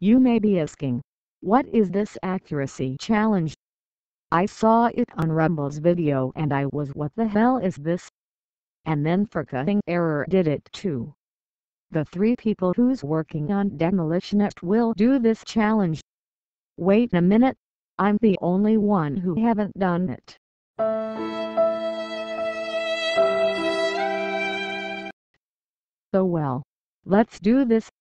You may be asking, what is this accuracy challenge? I saw it on Rumble's video and I was, what the hell is this? And then Forcutting Error did it too. The 3 people who's working on Demolitionist will do this challenge. Wait a minute, I'm the only one who haven't done it. So well, let's do this.